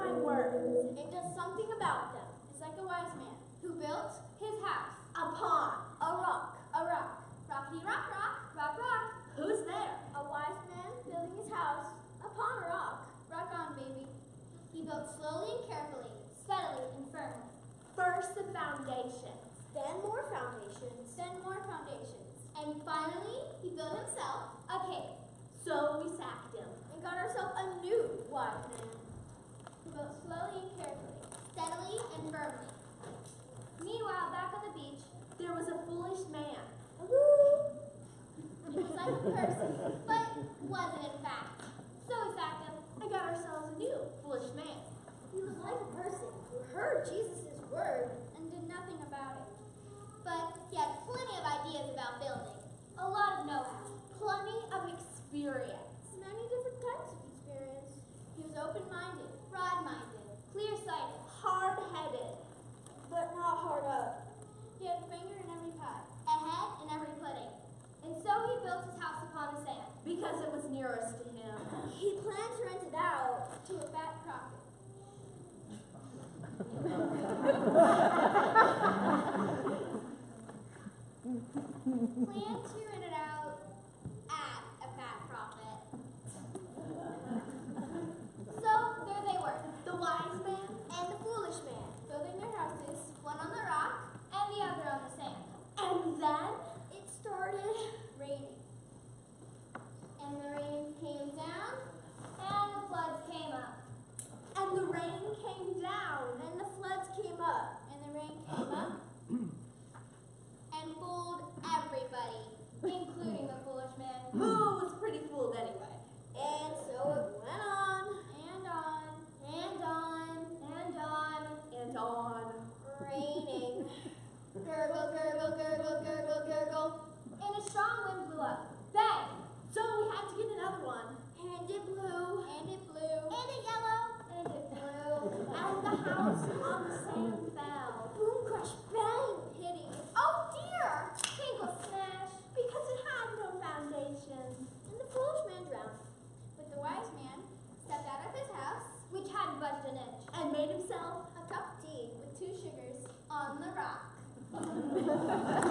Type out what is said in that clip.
my words. It does something about them. It's like a wise man who built his house Upon a rock. A rock. Rockety rock, rock, rock, rock. who's there? A wise man building his house upon a rock. Rock on, baby. He built slowly and carefully, steadily and firmly. First the foundations. Then more foundations. Then more foundations. And finally, he built himself a cave. So we sacked him. And got ourselves a new wise man who built slowly and carefully, steadily and firmly. Meanwhile, back on the beach, There was a foolish man. it was like a person, but wasn't in fact. So we sacked him And got ourselves a new foolish man. He was like a person who heard Jesus' word and did nothing about it. But he had plenty of ideas about building, a lot of know-how, Plenty of experience. many different types of experience. He was open-minded, broad-minded, clear-sighted, Hard-headed. but not hard up. He had a finger in every pie, a head in every pudding. And so he built his house upon the sand. Because it was nearest to him. He planned to rent it out to a fat prophet. Planned to rent it out at a fat prophet. So there they were, The wise man. and the foolish man, building their houses, one on the rock and the other on the sand. And then It started raining. And the rain came down, and the floods came up. and the rain came down. And the floods came up, and the rain came up, and fooled everybody, including the foolish man. Who was pretty fooled anyway. And so it went on, and on, and on, and on, And on. raining. Gurgle, gurgle, gurgle, gurgle, gurgle. And a strong wind blew up. Bang! So we had to get another one. And it blew, and it blew, and it yellow, and it blew. And the house on the sand fell. Boom, crash, bang, hitting. Oh dear! Tinkle, smash. Because it had no foundation. And the foolish man drowned. But the wise man stepped out of his house, which hadn't budged an inch, And made himself a cup of tea with 2 sugars on the rock.